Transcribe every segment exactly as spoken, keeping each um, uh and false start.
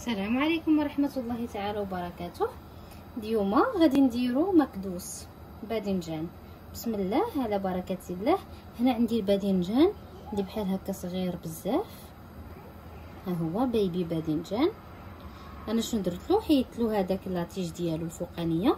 السلام عليكم ورحمه الله تعالى وبركاته. اليوم غادي نديرو مكدوس باذنجان. بسم الله على بركه الله. هنا عندي الباذنجان اللي بحال هكا صغير بزاف، ها هو بيبي باذنجان. انا شنو درتلو؟ حيدتلو هذاك لاطيج ديالو الفوقانيه.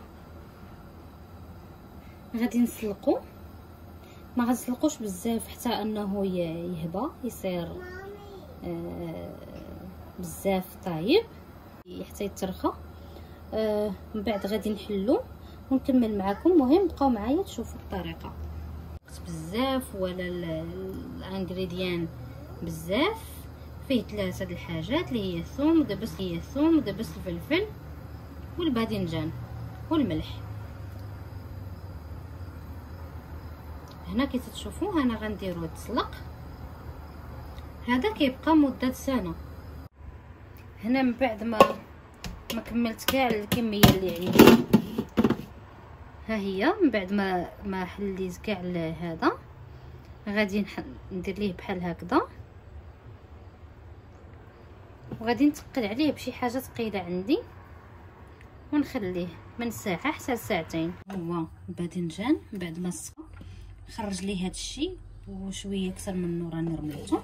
غادي نسلقو، ما غنسلقوش بزاف حتى انه يهبى يصير آه بزاف طايب حتى يترخى. آه من بعد غادي نحلو ونكمل معكم. مهم بقاو معايا تشوفوا الطريقه. بزاف ولا الانغريديان بزاف، فيه ثلاثه د الحاجات اللي هي الثوم ودبس هي الثوم ودبس الفلفل والباذنجان والملح. هنا كي تشوفوا انا غنديرو يتسلق، هذا كيبقى مده سنه. هنا من بعد ما ما كملت كاع الكميه اللي عندي، ها هي من بعد ما ما حليت كاع هذا غادي ندير ليه بحال هكذا، وغادي نتقل عليه بشي حاجه ثقيله عندي ونخليه من ساعه حتى ساعتين. هو الباذنجان بعد ما سقى خرج ليه هذا الشيء وشويه اكثر منه راني رميته.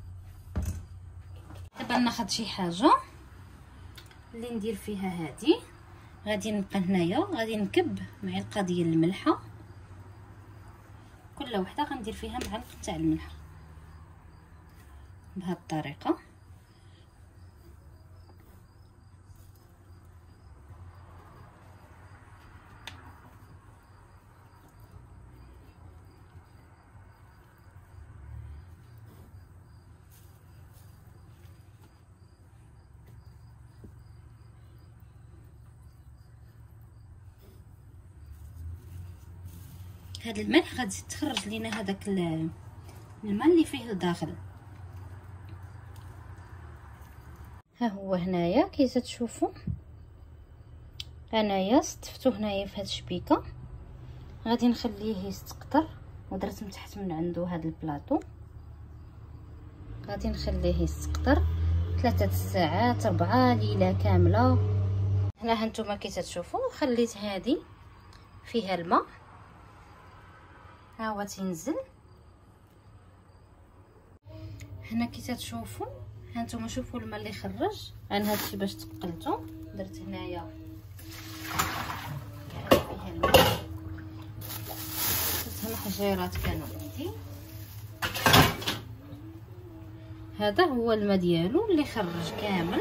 دابا ناخذ شي حاجه اللي ندير فيها هذه. غادي نبقى هنايا غادي نكب معلقه ديال الملحه، كل وحده غندير فيها معلقه تاع الملح بهذه الطريقه. هذا الملح غادي تخرج لينا هذاك الماء اللي فيه لداخل. ها هو هنايا كي تشوفوا انايا استفتو هنايا في هاد الشبيكه. غادي نخليه يستقطر، ودرت من تحت من عنده هذا البلاطو. غادي نخليه يستقطر ثلاثة ساعات أربعة ليله كامله. هنا هانتوما كي تشوفوا خليت هذه فيها الماء، ها هو تينزل. هنا كي تشوفوا هانتوما شوفوا الماء اللي خرج. انا هادشي باش تقلته درت هنايا فيها الماء، درت هنا حجيرات كانوا عندي. هذا هو الماء ديالو اللي خرج كامل.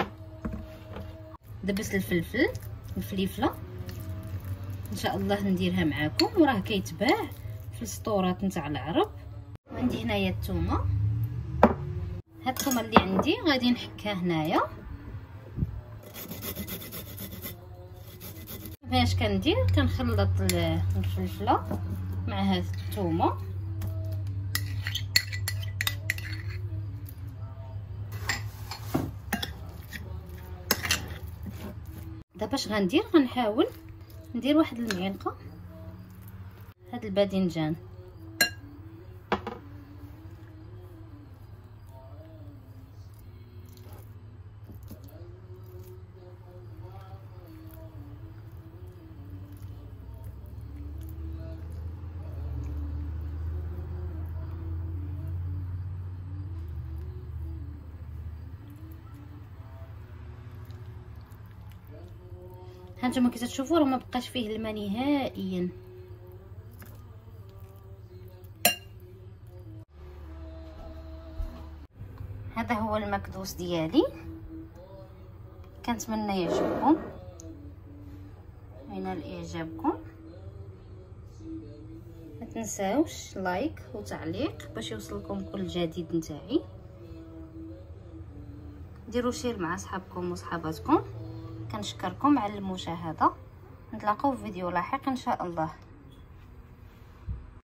دبس الفلفل الفليفله ان شاء الله نديرها معاكم، وراه كيتباع في السطورات نتاع العرب. وعندي هنايا الثومه، هاد الثومه اللي عندي غادي نحكها هنايا. باش كندير كنخلط الفلفله مع هاد الثومه. دابا اش غندير؟ غنحاول ندير واحد المعلقه هاد الباذنجان. هانتوما كي تشوفوا راه ما بقاش فيه الماء نهائيا. هذا هو المكدوس ديالي، كنتمنى يعجبكم. ينال اعجابكم، ما تنساوش لايك وتعليق باش يوصلكم كل جديد نتاعي. ديروا شير مع صحابكم وصحاباتكم. كنشكركم على المشاهده. نتلاقاو في فيديو لاحق ان شاء الله.